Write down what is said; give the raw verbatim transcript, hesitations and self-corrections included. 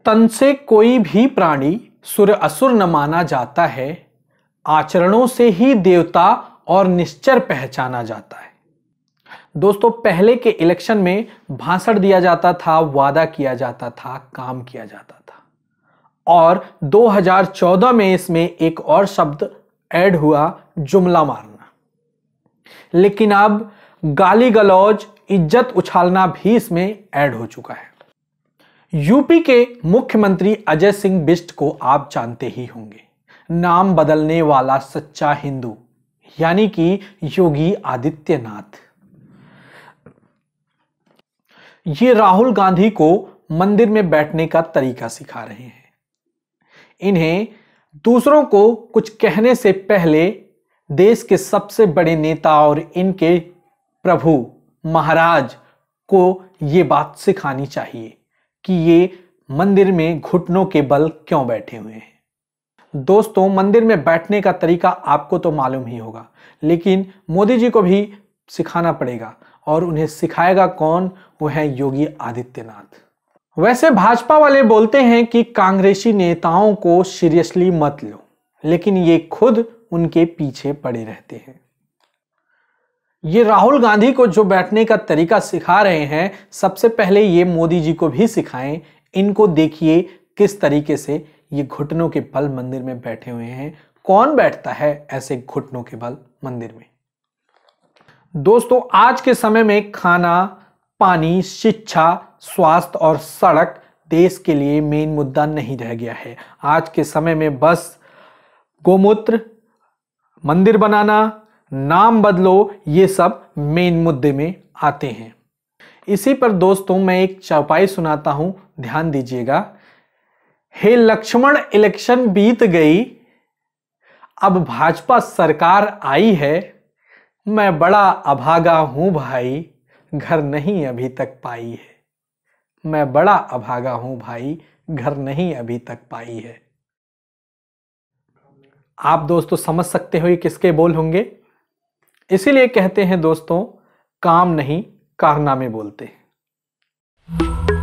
तन से कोई भी प्राणी सुर असुर न माना जाता है, आचरणों से ही देवता और निश्चर पहचाना जाता है। दोस्तों, पहले के इलेक्शन में भाषण दिया जाता था, वादा किया जाता था, काम किया जाता था, और दो हज़ार चौदह में इसमें एक और शब्द ऐड हुआ, जुमला मारना। लेकिन अब गाली गलौज, इज्जत उछालना भी इसमें ऐड हो चुका है। यूपी के मुख्यमंत्री अजय सिंह बिष्ट को आप जानते ही होंगे, नाम बदलने वाला सच्चा हिंदू, यानी कि योगी आदित्यनाथ। ये राहुल गांधी को मंदिर में बैठने का तरीका सिखा रहे हैं। इन्हें दूसरों को कुछ कहने से पहले देश के सबसे बड़े नेता और इनके प्रभु महाराज को ये बात सिखानी चाहिए कि ये मंदिर में घुटनों के बल क्यों बैठे हुए हैं। दोस्तों, मंदिर में बैठने का तरीका आपको तो मालूम ही होगा, लेकिन मोदी जी को भी सिखाना पड़ेगा, और उन्हें सिखाएगा कौन? वो है योगी आदित्यनाथ। वैसे भाजपा वाले बोलते हैं कि कांग्रेसी नेताओं को सीरियसली मत लो, लेकिन ये खुद उनके पीछे पड़े रहते हैं। ये राहुल गांधी को जो बैठने का तरीका सिखा रहे हैं, सबसे पहले ये मोदी जी को भी सिखाएं। इनको देखिए किस तरीके से ये घुटनों के बल मंदिर में बैठे हुए हैं। कौन बैठता है ऐसे घुटनों के बल मंदिर में? दोस्तों, आज के समय में खाना, पानी, शिक्षा, स्वास्थ्य और सड़क देश के लिए मेन मुद्दा नहीं रह गया है। आज के समय में बस गोमूत्र, मंदिर बनाना, नाम बदलो, ये सब मेन मुद्दे में आते हैं। इसी पर दोस्तों मैं एक चौपाई सुनाता हूं, ध्यान दीजिएगा। हे लक्ष्मण, इलेक्शन बीत गई, अब भाजपा सरकार आई है, मैं बड़ा अभागा हूं भाई, घर नहीं अभी तक पाई है। मैं बड़ा अभागा हूं भाई, घर नहीं अभी तक पाई है। आप दोस्तों समझ सकते हो ये किसके बोल होंगे? इसीलिए कहते हैं दोस्तों, काम नहीं कारनामे बोलते हैं।